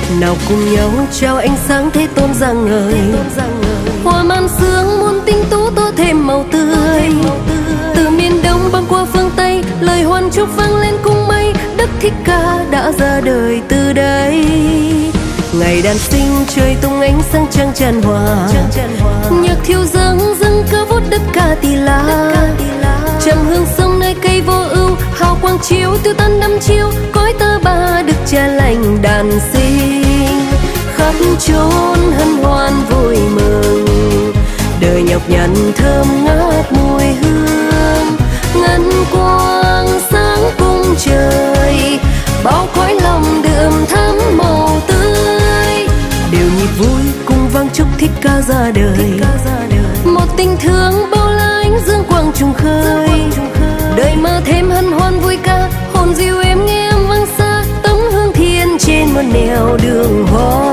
Nào cùng nhau trao ánh sáng thế tôn rạng ngời, hoa man sương muôn tinh tú tô thêm màu tươi. Từ miền đông băng qua phương tây, lời hoan chúc vang lên cung mây. Đức Thích Ca đã ra đời từ đây. Ngày đàn sinh trời tung ánh sáng trăng tràn hòa, nhạc thiêu dâng dâng ca vút đất Ca Tỳ La. Trầm hương sông nơi cây vô ưu, hào quang chiếu tiêu tan năm chiếu. Cõi ta bà được cha lành đàn sinh, khắp chốn hân hoan vui mừng. Đời nhọc nhằn thơm ngát mùi hương, ngân quang sáng cung trời. Bao cõi lòng đượm thắm màu tươi, đều nhịp vui cùng vang chúc Thích Ca ra đời. Một tình thương bao la ánh dương quang trùng khơi, đời mơ thêm hân hoan vui ca. Hồn dịu êm nghe âm vang xa, tấm hương thiên trên một nẻo đường hoa.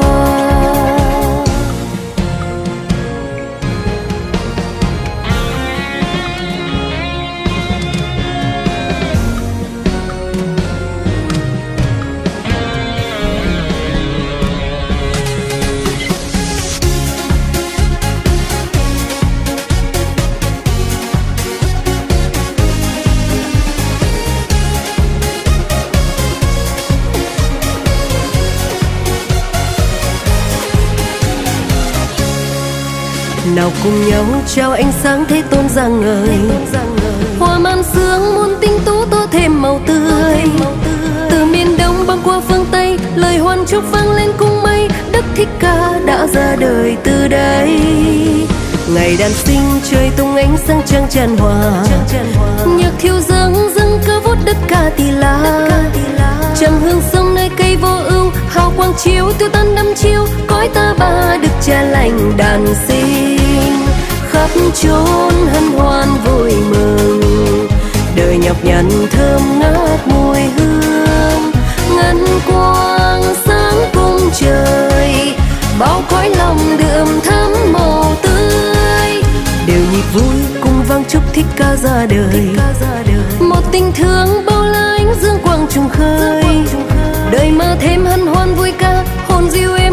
Nào cùng nhau trao ánh sáng thế tôn rạng ngời, hoa man sương muôn tinh tú tô thêm màu tươi. Từ miền đông băng qua phương tây, lời hoan chúc vang lên cung mây. Đức Thích Ca đã ra đời từ đây. Ngày đàn sinh trời tung ánh sáng trăng tràn hòa, nhạc thiêu dâng dâng ca vút đất Ca Tỳ La. Trầm hương sông nơi cây vô ưu, hào quang chiếu tiêu tan năm chiếu. Cõi ta bà được cha lành đàn sinh, khắp chốn hân hoan vui mừng. Đời nhọc nhằn thơm ngát mùi hương, ngân quang sáng cung trời. Bao cõi lòng đượm thắm màu tươi, đều nhịp vui cùng vang chúc Thích Ca ra đời. Một tình thương bao la ánh dương quang trùng khơi, đời mơ thêm hân hoan vui ca. Hồn dịu